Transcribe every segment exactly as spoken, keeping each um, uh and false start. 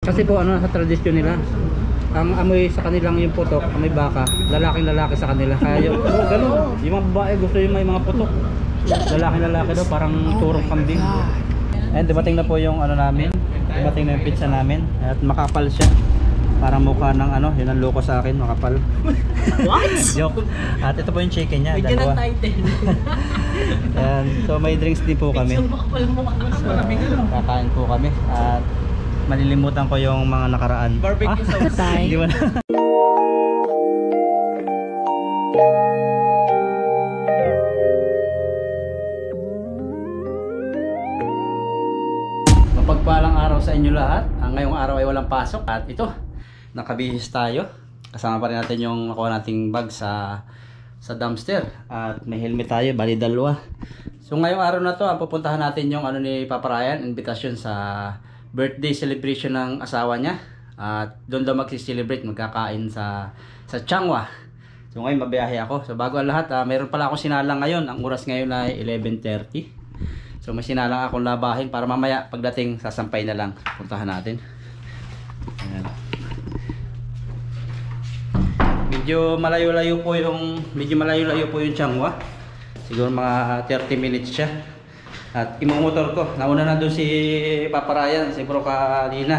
Kasi po ano sa tradisyon nila, ang amoy sa kanilang yung putok, amoy baka, lalaking lalaki sa kanila. Kaya yung oh, ganun, yung mga babae gusto yung may mga putok. Lalaking lalaki daw, parang turong kambing. And dumating na po yung ano namin, dumating na yung pizza namin at makapal siya. Parang mukha ng ano, yun ang loko sa akin, makapal. What? Joke. At ito po yung chicken niya, bigyan dalawa. ng title. And, so may drinks din po kami. So, kakain po kami at malilimutan ko yung mga nakaraan. Barbecue sauce. Hindi mo na. Mapagpalang araw sa inyo lahat. Ang ngayong araw ay walang pasok at ito, nakabihis tayo. Kasama pa rin natin yung nakuha nating bag sa sa dumpster at may helmet tayo, bali dalawa. So ngayong araw na to, ang pupuntahan natin yung ano ni Papa Ryan, invitation sa birthday celebration ng asawa niya. At doon daw magsi-celebrate, magkakain sa sa Changwa. So ngayon mabiyahe ako. So bago ang lahat, uh, mayroon pala akong sinalang ngayon. Ang oras ngayon ay eleven thirty. So may sinalang akong labahin para mamaya pagdating sasampay na lang. Puntahan natin. Ayan. Medyo malayo-layo po yung medyo malayo-layo po yung Changwa. Siguro mga thirty minutes siya. At imomotor ko. Nauna na doon si Papa Ryan, si Bro kanina.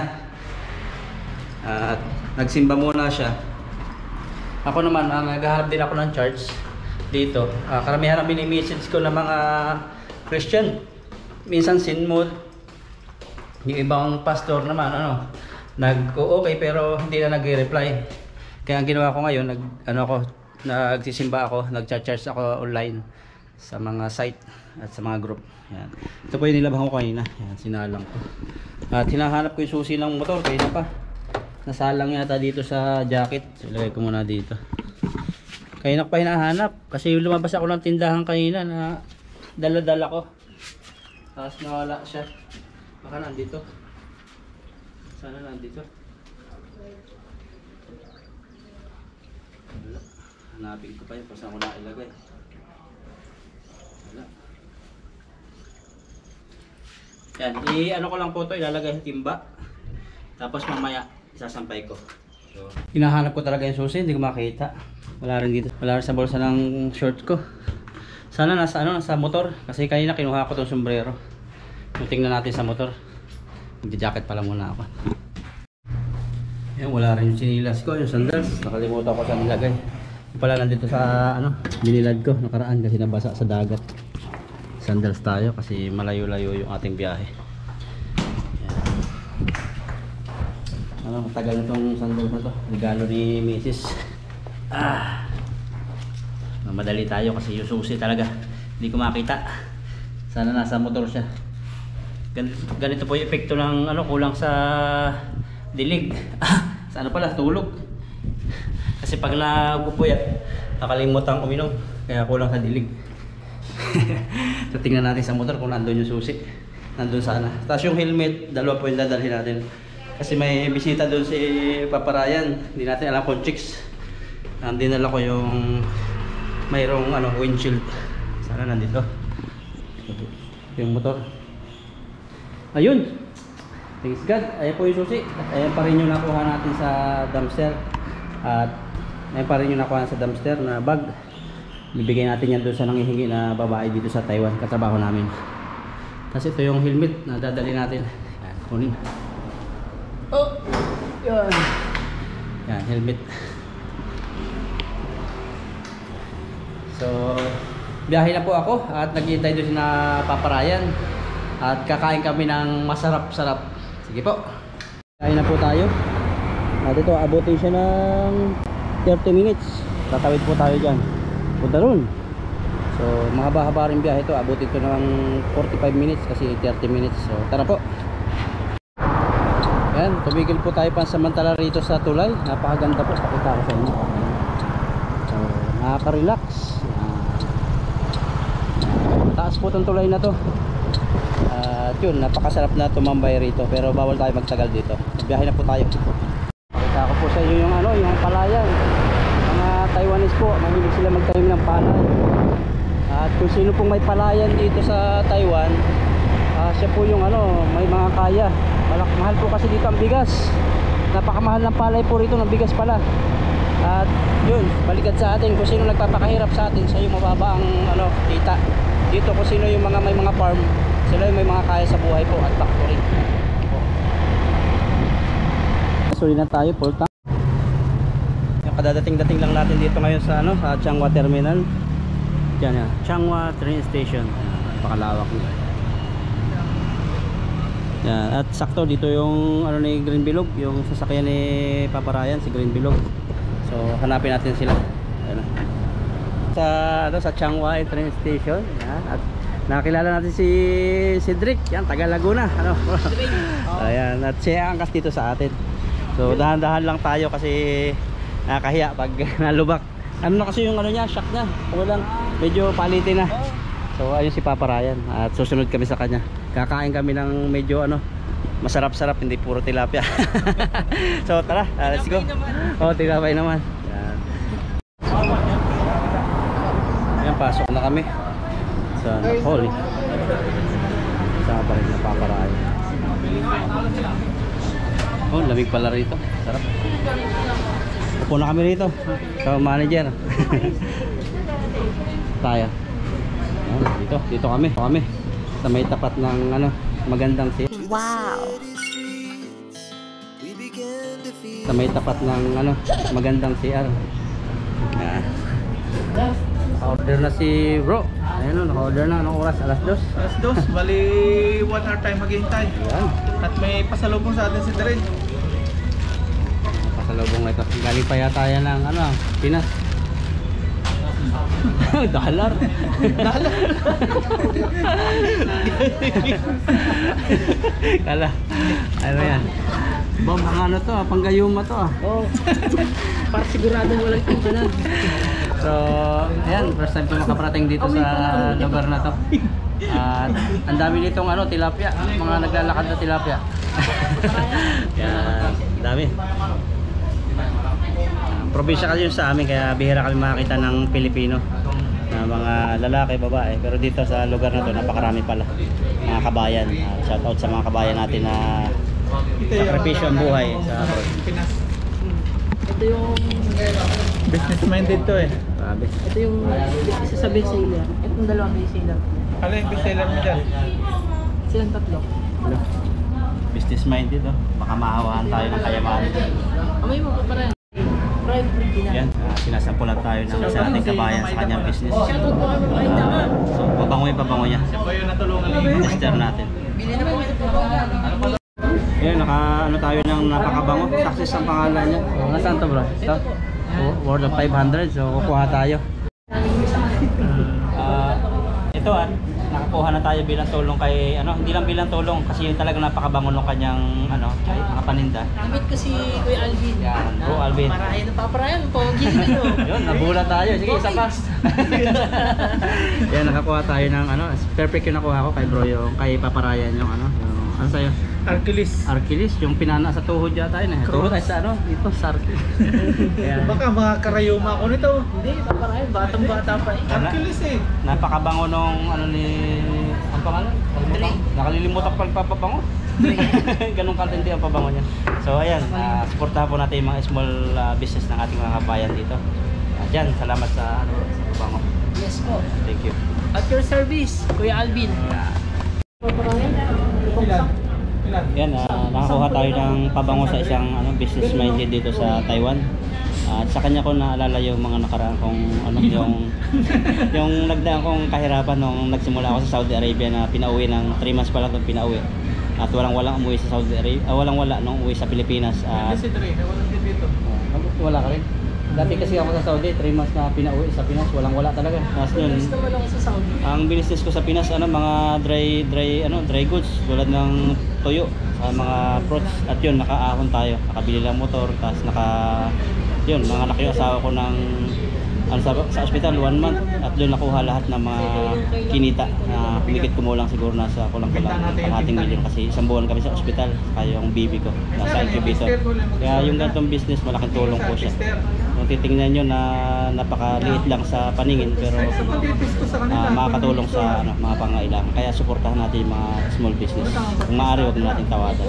At nagsimba muna siya. Ako naman, uh, naghahanap din ako ng charge dito. Uh, karamihan ang mini-message ko ng mga Christian. Minsan sin mood. Yung ibang pastor naman ano, nag-o-okay pero hindi na nag-reply. Kaya ang ginawa ko ngayon, nag ano ako, nagsisimba ako, nag-charge ako online sa mga site at sa mga group. Yan. Ito po yung nilabhan ko kanina. Yan, sinalang ko. At hinahanap ko yung susi ng motor, kaya na pa. Nasalang yata dito sa jacket. So, ilagay ko muna dito. Kaya na pa hinahanap. Kasi lumabas ako ng tindahan kanina na dala-dala ko. Tapos nawala siya. Baka nandito. Sana nandito. Wala. Hanapin ko pa yun. Pasan ko na ilagay. Wala. Yan. I-ano ko lang po ito. Ilalagay sa timba. Tapos mamaya isasampay ko. So, hinahanap ko talaga yung susi. Hindi ko makita. Wala rin dito. Wala rin sa bulsa ng short ko. Sana nasa ano, nasa motor. Kasi kanina kinuha ko itong sombrero. So, tingnan natin sa motor. Magja-jacket pala muna ako. Yan, wala rin yung sinilas ko, yung sandals. Nakalimutan ko sa nilagay. Yung pala nandito sa ano, binilad ko nakaraan kasi nabasa sa dagat. Sandals tayo kasi malayo-layo yung ating biyahe. Yan. Ano, matagal na itong sandals na to. Regalo ni Missus Ah. Madali tayo kasi yung susi talaga hindi ko makita. Sana nasa motor siya. Ganito, ganito po yung epekto ng ano, kulang sa dilig. Sa ano pala, tulog. Kasi pag nagpupuyat, nakalimutan uminom. Kaya kulang sa dilig. So tingnan natin sa motor kung nandun yung susi. Nandun sana. Tapos yung helmet, dalawa po yung dadalhin natin. Kasi may bisita doon si Papa Ryan. Hindi natin alam kung chicks. Dinala ko yung mayroong ano, windshield. Sana nandito yung motor. Ayun, thanks God. Ayan po yung susi. Ayan pa rin yung nakuha natin sa dumpster. At ayan pa rin yung nakuha sa dumpster na bag. Bibigay natin yan doon sa nangihingi na babae dito sa Taiwan, katrabaho namin. Tapos ito yung helmet na dadali natin. Ayan, kunin. Oh, yan. Yan, helmet. So, biyahe na po ako at naghihintay doon si na Papa Ryan. At kakain kami ng masarap-sarap. Sige po. Kain na po tayo. At ito, abutin siya ng thirty minutes. Tatawid po tayo dyan. Punta ron. So, mahaba-haba rin biyahe ito. Abutin ito ng forty-five minutes kasi thirty minutes. So, tara po. Yan, tumigil po tayo pansamantala rito sa tulay. Napakaganda po. Pakita ko sa inyo. So, nakaka-relax. Taas po itong tulay na to. At uh, yun, napakasarap na tumambay rito. Pero bawal tayo magtagal dito. Biyahe na po tayo. Pakita ko po sa inyo yung ano, yung palayan. Mga Taiwanese po, mahilig sila magtanim ng palay. At kung sino pong may palayan dito sa Taiwan, Ah, siya po yung ano, may mga kaya. Malak mahal po kasi dito ang bigas. Napakamahal ng palay po rito ng bigas pala. At yun, balikan sa atin kung sino nagpapakahirap sa atin, sa yung mababa ang ano, kita. Dito kung sino yung mga may mga farm, sila yung may mga kaya sa buhay po at factory. Suli na tayo, full tank. Yung kadadating-dating lang natin dito ngayon sa ano, sa Changhua Terminal. Diyan yan, Changhua Train Station. Pakalawak nito. Yan, at sakto dito yung ano ni Green Bilog, yung sasakyan ni Papa Ryan, si Green Bilog. So hanapin natin sila. Ayan. Sa ano, sa Changhua Train Station. Yan. At nakilala natin si Cedric, yan, taga Laguna, ano. Ayan, at siya angkas dito sa atin. So dahan-dahan lang tayo kasi nakakahiya pag nalubak. Ano na kasi yung ano niya, shock niya. Walang medyo palitin na. So ayun si Papa Ryan at susunod kami sa kanya. Kakain kami ng medyo ano, masarap-sarap, hindi puro tilapia. So tara, uh, let's go. Oh, tilapia naman. Yan. Yan, pasok na kami sa hall. Sama pa rin na Papa Ryan. Oh, lamig pala rito. Sarap. Upo na kami rito sa manager. Tayo. Oh, dito, dito kami. Dito kami sa may tapat ng ano, magandang si. Wow. Sa may tapat ng ano, magandang C R. Yan. Order na si bro. Ayun, naka-order na. Anong oras? Alas dos? Alas dos, bali one hour time maghihintay. Yan. At may pasalubong sa atin si Dren. Pasalubong na ito. Galing pa yata yan ng ano, Pinas. Dollar. Dollar. Kala. Ano yan? Bom, ang ano to, ah, panggayuma to ah. Oh. Para sigurado walang tingnan. So, ayan, first time ko makaparating dito sa lugar na to. At ang dami nitong ano, tilapia, mga naglalakad na tilapia. Yan, dami. Probinsya kasi yun sa amin, kaya bihira kami makakita ng Pilipino na mga lalaki, babae. Pero dito sa lugar na to, napakarami pala mga kabayan. Uh, shout out sa mga kabayan natin na sakripisyo ang buhay sa abroad. Pinas. Ito yung Business minded to eh. Grabe. ito yung isa sa best seller. Itong dalawang best seller. Ano yung best seller mo dyan? Silang tatlo. Ano? Business minded, oh. Baka maawahan tayo ng kayamanan. Amay mo pa rin. Private breed Yan, uh, sinasampulan tayo ng isa nating kabayan sa kanyang business. Shoutout po kami mga ita nga. Uh, so, pabango yung pabango niya. Siya ba yung natulungan ni Master natin. Bili na po ito po. Ayan, naka ano tayo ng napakabango. Success ang pangalan niya. So, nasaan to bro? Ito? Oh, worth of five hundred. So kukuha tayo. Uh, ito ah, nakakuha na tayo bilang tulong kay ano, hindi lang bilang tulong kasi yung talagang napakabango ng kanyang ano, mga paninda. Namit ko si Kuya Alvin. Yan, Bro Alvin. Parahin na paparayan. Pogi nyo. Yun, nabulat tayo. Sige, isa pa. Yan, nakakuha tayo ng ano, perfect yung nakuha ko kay bro, yung kay Paparayan yung ano, yung ano sa'yo? Arkilis. Arkilis, yung pinana sa tuhod yata yun eh. Tuhod ay sa ano, dito sa Arkilis. Yan. Baka mga karayuma ko nito. Hindi, paparayan. Batang bata pa eh. Arkilis eh. Napakabango nung ano ni, ang pangalan? Dre. Nakalimutan ko pagpapabango. Ganun katindi ang pabango niya. So ayan, uh, supportahan po natin yung mga small uh, business ng ating mga kabayan dito. Uh, Diyan, salamat sa ano, sa pabango. Yes po. Thank you. At your service, Kuya Alvin. Paparayan. Ilan? Ilan? Yan, uh, nakakuha tayo ng pabango sa isang ano, business minded dito sa Taiwan. Uh, at sa kanya ko naalala yung mga nakaraan kong ano, yung yung nagdaan kong kahirapan nung nagsimula ako sa Saudi Arabia na pinauwi ng three months pa lang itong pinauwi. At walang walang umuwi sa Saudi Arabia, uh, walang wala nung umuwi sa Pilipinas. Uh, Hindi si Dre, nawalan din dito. wala ka rin. Dati kasi ako sa Saudi, three months na pinauwi sa Pinas, walang wala talaga. Tapos yun, Yes naman ako sa Saudi. ang business ko sa Pinas ano mga dry dry ano dry goods tulad ng toyo sa mga fruits at yun nakaahon tayo nakabili lang motor tapos naka yun mga anak yung asawa ko ng ano, sa, sa ospital one month at doon nakuha lahat ng mga kinita na humigit kumulang siguro nasa kulang-kulang kalahating milyon kasi isang buwan kami sa ospital kaya yung baby ko nasa incubator kaya yung ganitong business malaking tulong po siya. So Kung titingnan nyo na napakaliit lang sa paningin pero Sa pag-test ko sa kanila. uh, makakatulong sa ano, mga pangailangan. Kaya suportahan natin yung mga small business. Kung maaari, huwag natin tawadan.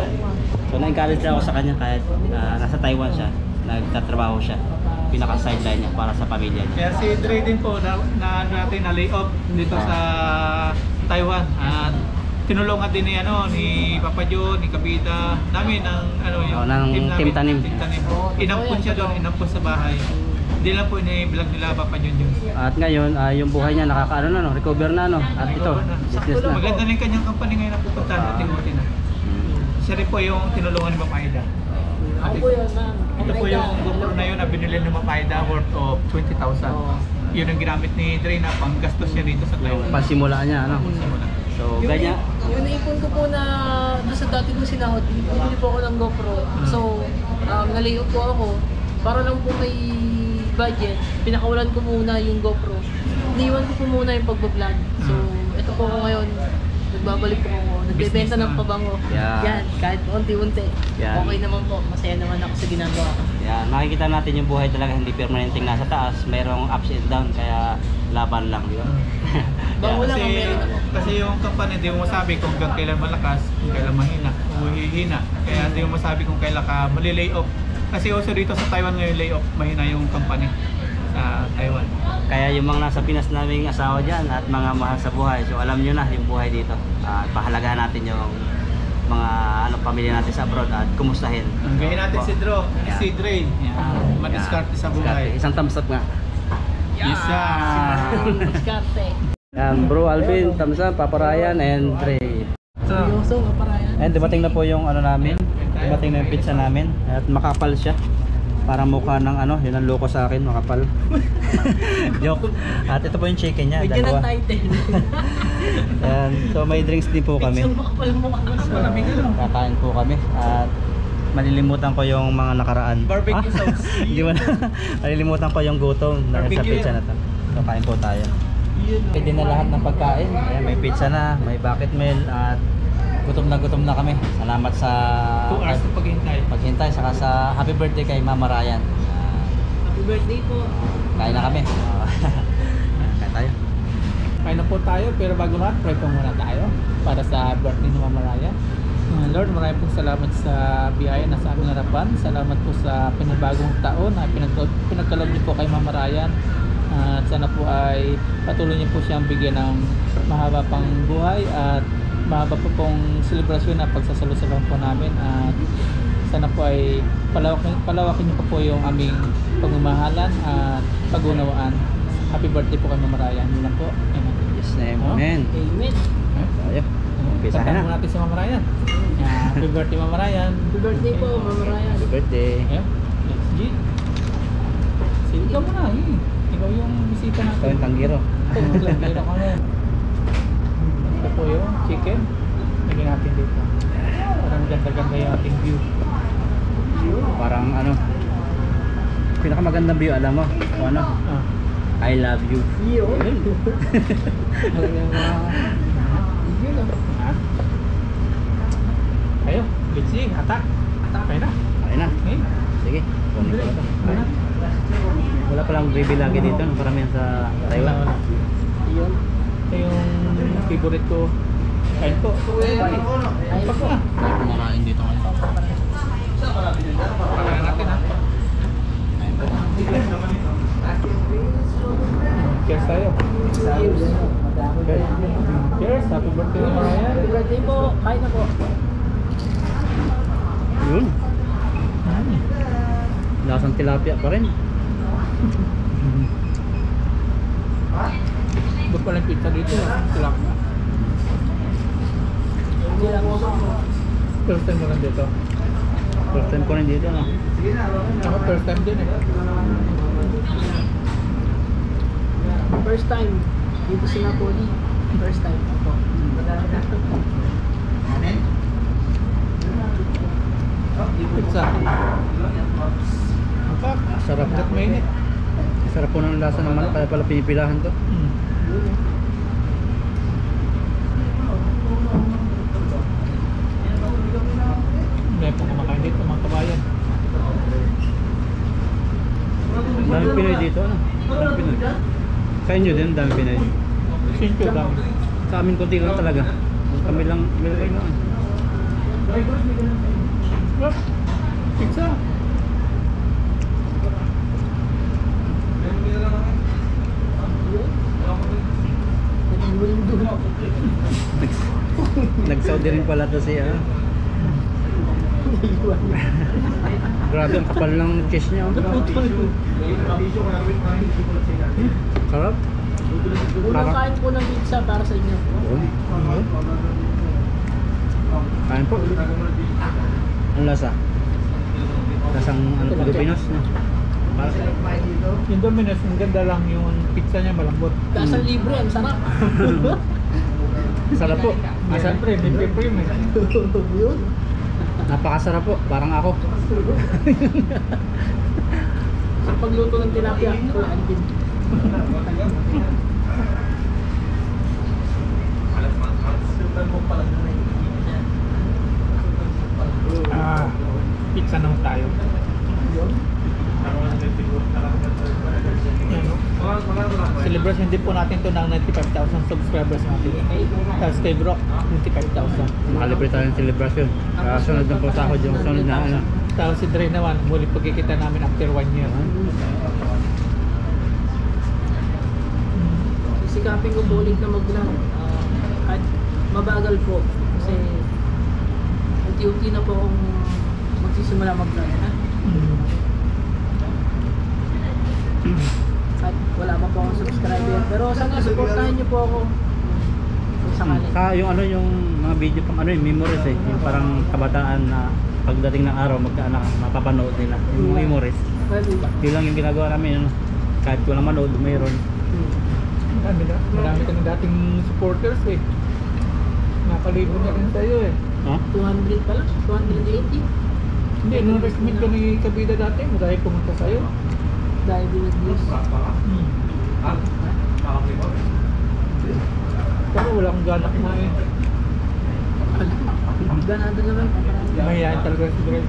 So na-encourage ako sa kanya kahit uh, nasa Taiwan siya, nagtatrabaho siya. Pinaka-sideline niya para sa pamilya niya. Kaya si Dre din po na, na ano natin na layoff dito sa Taiwan. At tinulungan din ni ano ni Papa John, ni Kabida, namin ng ano yung Oh, ng namin, Team Tanim. Team Tanim. Inampun siya doon, inampun sa bahay. Hindi lang po ini-vlog nila Papa John yun. At ngayon, uh, yung buhay niya nakakaano na, no? Recover na, no? At ito, business na. Maganda na yung kanyang company ngayon na pupuntahan Ah. natin na. Siya rin po yung tinulungan ni Ma'am Aida. Ako po yun, ma'am. Ito po yung GoPro na yun na binili ni Ma'am Aida worth of twenty thousand. Oo. Yun ang ginamit ni Dre na panggastos niya dito sa Taiwan. Pansimula niya, ano? Simula. So, Yung, ganyan. yung naipon ko po na doon sa dati ko sinahod, bumili po ako ng GoPro. So, um, nalayout po ako. Para lang po may budget, pinakawalan ko muna yung GoPro. Iniwan ko po muna yung pagbablog. So, ito po ako ngayon. Nagbabalik po ako. Nagbebenta Business ng naman. pabango. Yeah. Yan, kahit unti-unti. Yan. Okay naman po. Masaya naman ako sa ginagawa ko. Yan, makikita natin yung buhay talaga hindi permanenteng nasa taas. Mayroong ups and down, kaya laban lang, di ba? Bango lang Kasi, ang meron ako. kasi yung company hindi mo masabi kung hanggang kailan malakas, kung kailan mahina, o hihina. Kaya hindi mo masabi kung kailan ka mali-lay off. Kasi also dito sa Taiwan ngayon lay off, mahina yung company sa Taiwan. Kaya yung mga nasa Pinas naming asawa dyan at mga mahal sa buhay, so alam nyo na yung buhay dito. At pahalagahan natin yung mga ano, pamilya natin sa abroad at kumustahin. Gayin natin si Dro, Yan. si Dre. Yan. Madiskarte sa buhay. Isang thumbs up nga. Isa. Diskarte. Yan, Bro Alvin, thumbs up, Papa Ryan, and Dre. Seryoso, kaparayan. And dumating na po yung ano namin, dumating na yung pizza namin at makapal siya. Parang mukha ng ano, yun ang loko sa akin, makapal. Joke. At ito po yung chicken niya, Bigyan ng dalawa. title. Ayan, so may drinks din po kami. Isang makapal mo ka. So, kakain po kami at malilimutan ko yung mga nakaraan. Barbecue Ah, sauce. Hindi mo na. Malilimutan ko yung gutom dahil sa Barbecue pizza yan. na to. So kain po tayo. Pwede na lahat ng pagkain. Ayan, may pizza na, may bucket meal at gutom na gutom na kami. Salamat sa two hours na paghintay. paghintay saka sa happy birthday kay Mama Ryan. Ah, Happy birthday po. kain na kami. Ah, kain tayo. Kain na po tayo, pero bago lahat, pray po muna tayo para sa birthday ni Mama Raya. Uh, Lord, maraming po salamat sa biyaya na sa aming harapan. Salamat po sa pinabagong taon na pinag pinagkalob niyo po kay Mama Ryan. Uh, at sana po ay patuloy niyo po siyang bigyan ng mahaba pang buhay at mahaba po pong selebrasyon na pagsasalusalan po namin. At sana po ay palawakin, palawakin niyo po po yung aming pagmamahalan at pag-unawaan. Happy birthday po kay Mama Ryan. Yun lang po. Amen. Yes, name. Oh. Amen. Amen. Tayo. Pizza Pagkain na. natin si Mama Ryan. Yeah, happy birthday Mama Ryan. Happy birthday po, Mama Ryan. Happy birthday. Yeah. Let's G. Sige ka muna eh. Ikaw yung bisita natin. Ito yung tanggiro. Ito yung tanggiro ka na. Ito po yung chicken. Lagyan natin dito. Parang ganda-ganda yung ating view. Parang ano, pinakamagandang view, alam mo? O ano? Ah. I love you. Yo. Talagang mga... Yun lang. Ha? Kayo, let's see. Atak. Atak. Kaya na. Ayun na. Okay. Sige. Kunin ko na to. Wala. Wala palang gravy lagi dito. Paramihan sa Taiwan. Wala, wala. Yun. Ito yung favorite ko. Kain po. Kain po. Ayun po. Kumakain dito ngayon. Pakain natin ha. Ayun po. Cheers tayo. Cheers. Cheers. Happy birthday Mama Ryan. Happy birthday po. Kain na po. Yun. Lasang tilapia pa rin. Ba't pala yung pizza dito? Tulak na. Hindi lang po. First time mo lang dito. First time ko rin dito, no? Ako first time din eh. First time dito sa Napoli. First time ako. Pizza. Apak. Sarap. Kat mainit. Sarap po ng lasa ng manok, kaya pala pinipilahan to. Hmm. Hindi po kumakain dito mga kabayan. Pinoy dito, ano? Dami Pinoy. Sa inyo din, dami Pinoy. Thank you lang. Sa amin, konti lang talaga. Kami lang, kami lang. lang. Well, pizza. Nag-Saudi rin pala to siya. Grabe, ang kapal ng cheese niya. Oh. Sarap. Unang kain po ng pizza para sa inyo. Kain po. Ang lasa? Lasang ano, Pilipinas. No? Para sa Yung Domino's, ang ganda lang yung pizza niya malambot. Kasang libre, ang sarap. sarap po. Ah, Asa? siyempre, may peppermint. Yun. Napakasarap po. Parang ako. Sa pagluto ng tilapia, ito ang din. Ah, pizza naman tayo. Yan, no? Celebration din po natin to ng ninety-five thousand subscribers natin. Tapos kay Brock, twenty-five thousand. Makalibre tayo ng celebration. Uh, sunod ng posahod yung sunod na ano. Tapos si Dre naman, muli pagkikita namin after one year. Sikapin ko po ulit na mag-vlog. Uh, at mabagal po. Kasi unti-unti na po akong magsisimula mag-vlog. Ha? At wala pa po akong subscriber. Pero sana supportahan niyo po ako. Kung sakali. Sa yung ano yung mga video pang ano yung memories eh. Yung parang kabataan na pagdating ng araw magkaanak mapapanood nila. Yung memories. Pwede ba? Yun lang yung ginagawa namin. Ano? Kahit walang manood, mayroon. Marami, na, marami ka ng dating supporters eh. Nakalibo na rin tayo eh. Huh? two hundred pala? two eighty? Hindi, nung recommend ka ni Kabida dati, marami pumunta sa'yo. Dahil din views. Hmm. Pero wala akong ganak na eh. Ganado naman. Mahihayin talaga si Dre.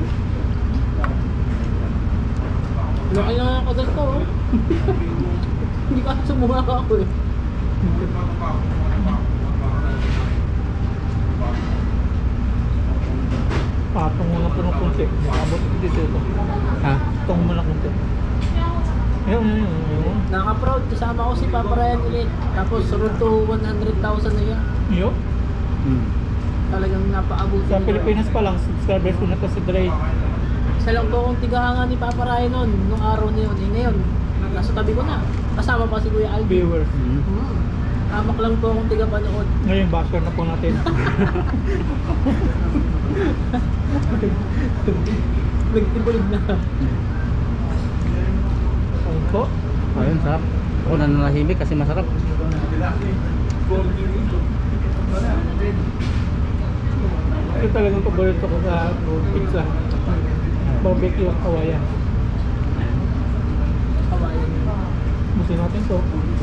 Laki lang ako dito. Oh. Hindi ka sumuha ako eh. Patong mo na po ng kunti. Abot ko dito ito. Ha? Tong mo na kunti. Ayun, ayun, ayun. Naka-proud. Kasama ko si Papa Ryan ulit. Tapos road to one hundred thousand na yan. Yo. Hmm. Talagang napaabot. Sa Pilipinas pa lang, subscribers ko na to si Dre. Isa lang po akong tigahanga ni Papa Ryan noon. Nung araw na yun. Eh ngayon, nasa tabi ko na. Kasama pa si Kuya Alvin. Viewers. Hmm. Hmm. Hamak lang po akong tiga-panood. Ngayon, basher na po natin. Nagtibulig na. Ayun po. Ayun, sarap. Ako nananahimik kasi masarap. Ito talagang paborito ko sa pizza. Barbecue at Hawaiian. Kawain. Musin natin to.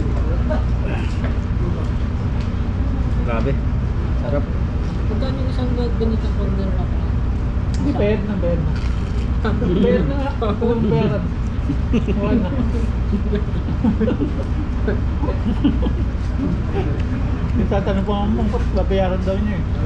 Grabe. Sarap. Magkano yung isang ganitong corner ka pa? Hindi, bayad na, bayad na. Bayad na nga. Walang pera. Wala na. Yung tatanong po ang mga babayaran daw niya eh.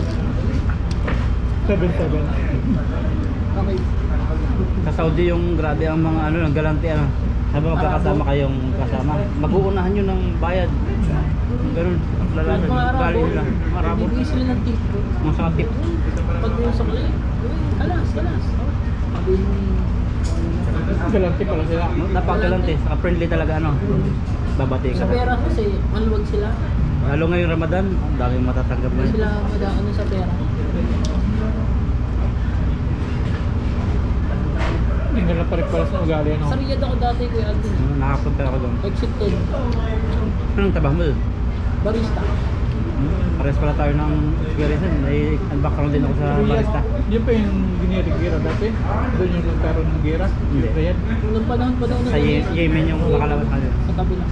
seven seven. Okay. Sa Saudi yung grabe ang mga ano, ng galante ano. Sabi magkakasama kayong kasama. Mag-uunahan yun ng bayad. Ganun. Lalaki. Mga Arabo, Galing nila. Mga Arabo. bibigay sila ng tip. Mga sa tip. Pag yung sa kulay, kalas, kalas. Sabi mo, Galante pala sila. Napakagalante. Saka friendly talaga ano. Babati ka. sa pera kasi, maluwag sila. Lalo ngayong Ramadan, ang daming matatanggap mo. Hindi sila madaan sa pera. Hindi nila pa rin pala sa ugali ano. Sa Riyadh ako dati, Kuya Alvin. Ano, nakapunta ako doon. Exit ten. Anong trabaho mo doon? Barista. Pares pala tayo ng experience. May background din ako sa barista. Yun pa yung ginirigira dati. Doon yung nagkaroon ng gira. Hindi. Riyadh. Nung panahon pa daw na Sa Ye- Yemen yung nakalabas ka doon. Sa kabila.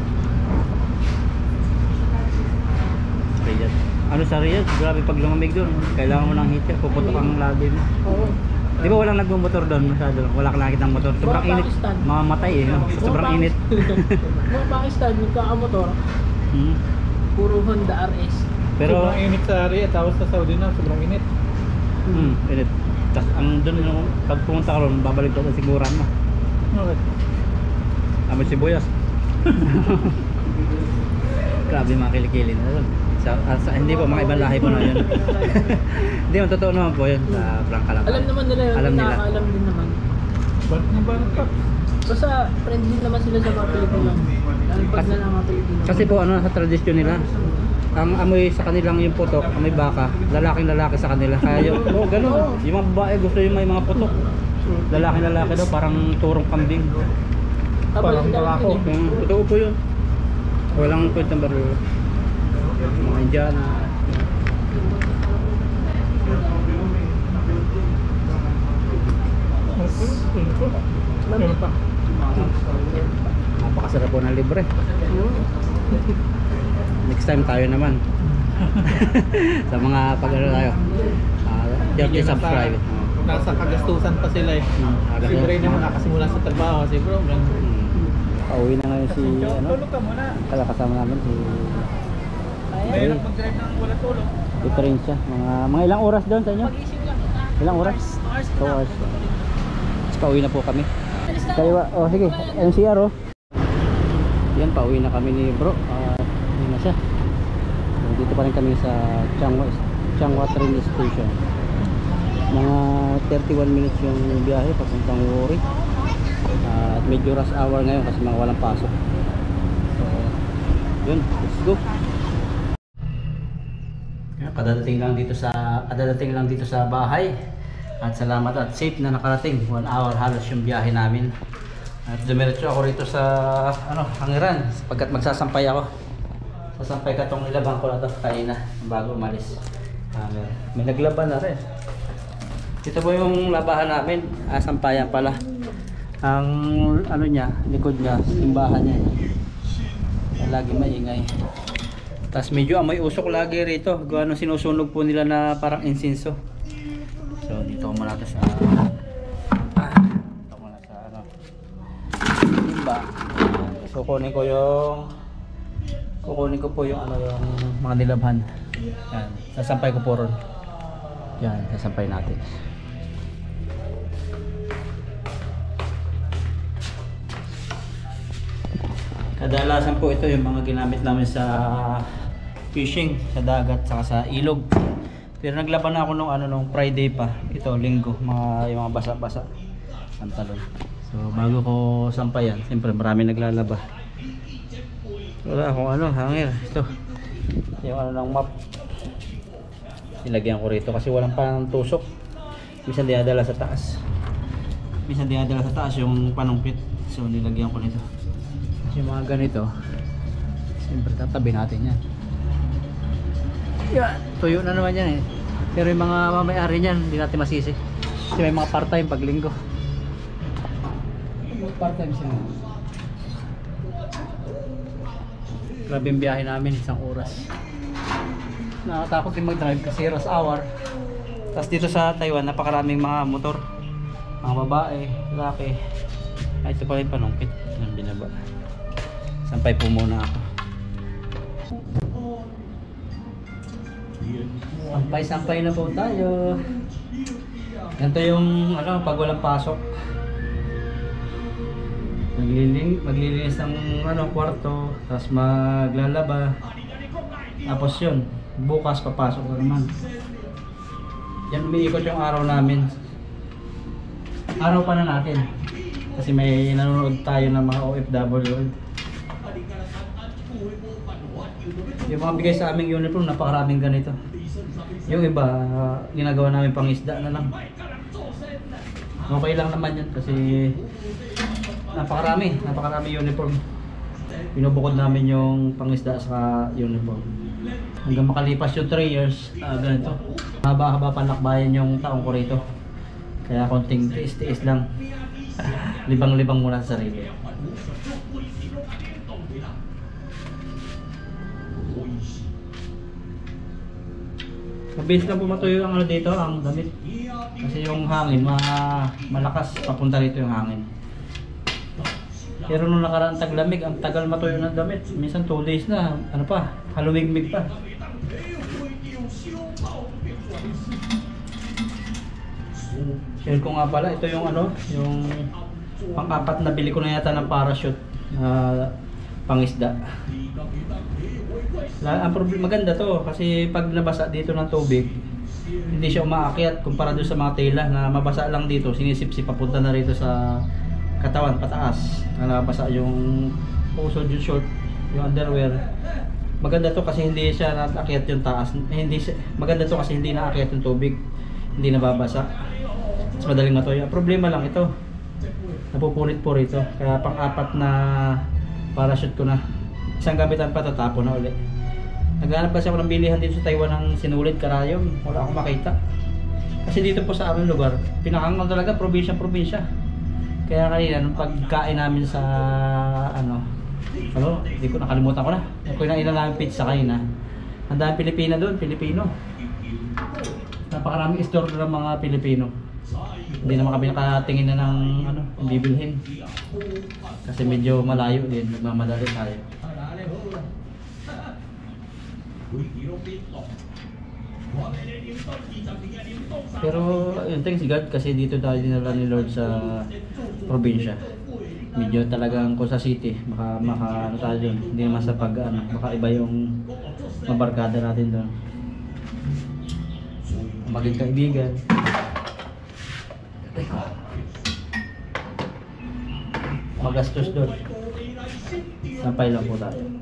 Riyadh. Ano sa Riyadh? Grabe pag lumamig doon. Kailangan mo ng heater. Puputok ang labi mo. Oo. Di ba walang nagmumotor doon masyado? Wala ka nakikita ng motor. Sobrang Mga init. Pakistan. Mamamatay eh. No? Sa sobrang Mga init. Mga Pakistan, yung kakamotor, Hmm. puro Honda R S. Pero, sobrang init sa area, tapos sa Saudi na, sobrang init. hmm, init. Tapos ang doon, yung, pag pumunta ka ron, babalik ko sa siguran mo. Okay. Amoy sibuyas. Grabe mga kilikili na doon. Sa, ah, sa, hindi po, mga ibang lahi po na yun. Hindi, ang totoo naman po yun. Sa Franca lang. Alam naman nila yun, Alam nila. nakakaalam din naman. Ba't na ba pa? Basta friendly naman sila sa mga Pilipino. Lalo pag na lang mga Pilipino. Kasi po ano sa tradisyon nila, ang amoy sa kanilang yung putok, amoy baka, lalaking lalaki sa kanila. Kaya yung, oh, ganun. Yung mga babae gusto yung may mga putok. Lalaking lalaki daw, parang turong kambing. Tapos parang barako. Yung, totoo po yun. Walang point number mga Indiana. Meron pa. Napakasarap po ng libre. Next time tayo naman. Sa mga pag ano tayo. Uh, Hindi na subscribe. pa- Nasa kagastusan pa sila eh. Hmm, Kasi agad- Bray naman nakasimula sa trabaho kasi bro. Hanggang... Hmm. Pauwi na ngayon si ano. Tulog ka muna. Kala kasama namin si Mahirap mag-drive ng wala tulog. Ito rin siya. Mga, mga ilang oras doon sa inyo? Pag-isip lang. Ilang oras? two hours. Tapos pauwi na po kami. Kaliwa, oh sige, N C R oh. Yan, pauwi na kami ni bro. Uh, Hindi na siya. Dito pa rin kami sa Changhua, Changhua train station. Mga thirty-one minutes yung biyahe papuntang Wori. Uh, at medyo rush hour ngayon kasi mga walang pasok. So, yun, let's go. Kadadating lang dito sa kadadating lang dito sa bahay. At salamat at safe na nakarating. One hour halos yung biyahe namin. At dumiretso ako rito sa ano, hangiran sapagkat magsasampay ako. Sasampay ka tong nilabang ko na to kanina bago umalis. Hanger. May naglaban na rin. Ito po yung labahan namin. Ah, sampayan pala. Ang ano niya, likod niya, simbahan niya. Lagi maingay. Tapos medyo amoy usok lagi rito. Gaano sinusunog po nila na parang insinso. So dito ko muna ito sa ah, dito ko muna sa ano timba. So kukunin ko yung kukunin ko po yung ano yung mga nilabhan. Yan, sasampay ko po ron. Yan, sasampay natin. Kadalasan po ito yung mga ginamit namin sa fishing sa dagat saka sa ilog. Pero naglaban ako nung ano nung Friday pa. Ito linggo, mga yung mga basa-basa pantalon. So bago ko sampayan, siyempre marami naglalaba. Wala akong ano, hangir. Ito. Yung ano ng map. Nilagyan ko rito kasi walang panang tusok. Minsan dinadala sa taas. Minsan dinadala sa taas yung panungkit. So nilagyan ko nito. Yung mga ganito, siyempre tatabi natin yan. Yan, tuyo na naman yan eh. Pero yung mga mamayari niyan, hindi natin masisi. Kasi may mga part-time pag linggo. Part-time sila. Grabe yung biyahe namin, isang oras. Nakatakot din mag-drive kasi rush hour. Tapos dito sa Taiwan, napakaraming mga motor. Mga babae, lalaki. Ay, ito pala yung panungkit. Yung binaba. Sampay po muna ako. Sampay-sampay na po tayo. Ganito yung ano, pag walang pasok. Magliling, maglilinis ng ano, kwarto, tapos maglalaba. Tapos yun, bukas papasok na naman. Yan, umiikot yung araw namin. Araw pa na natin. Kasi may nanonood tayo ng mga O F W. Yung mga bigay sa aming uniform, napakaraming ganito. Yung iba, uh, ginagawa namin pang isda na lang. Okay lang naman yun kasi napakarami, napakarami uniform. Pinubukod namin yung pangisda sa uniform. Hanggang makalipas yung three years, uh, ganito. Haba-haba panakbayan yung taong ko rito. Kaya konting tiis-tiis lang. Libang-libang muna sa sarili. Mabilis lang pumatuyo ang ano dito, ang damit. Kasi yung hangin, ma malakas papunta rito yung hangin. Pero nung nakaraan taglamig, ang tagal matuyo ng damit. Minsan two days na, ano pa, halumigmig pa. Share ko nga pala, ito yung ano, yung pang-apat na bili ko na yata ng parachute na pangisda. La, ang problem, maganda to kasi pag nabasa dito ng tubig, hindi siya umaakyat kumpara doon sa mga tela na mabasa lang dito, sinisipsip papunta na rito sa katawan pataas, na nabasa yung puso, yung short, yung underwear. Maganda to kasi hindi siya naakyat yung taas, eh, hindi siya, maganda to kasi hindi naakyat yung tubig, hindi nababasa. Mas madaling matuyo. Problema lang ito, napupunit po rito, kaya pang-apat na parachute ko na. Isang gamitan pa, tatapon na ulit. Naghanap kasi ako ng bilihan dito sa Taiwan ng sinulid karayom, wala akong makita. Kasi dito po sa aming lugar, pinakangal talaga, probinsya-probinsya. Kaya kanina, nung pagkain namin sa ano, ano, hindi ko nakalimutan ko na. Yung kinain namin pizza kanina. Ang daming Pilipina doon, Pilipino. Napakaraming store ng mga Pilipino. Hindi naman kami nakatingin na ng ano, bibilhin. Kasi medyo malayo din, nagmamadali tayo. Pero yun, thanks God kasi dito tayo dinala ni Lord sa probinsya. Medyo talagang kung sa city, maka, maka ano tayo dun. Hindi naman sa pag ano, baka iba yung mabarkada natin doon. Maging kaibigan. Magastos doon. Sampay lang po tayo.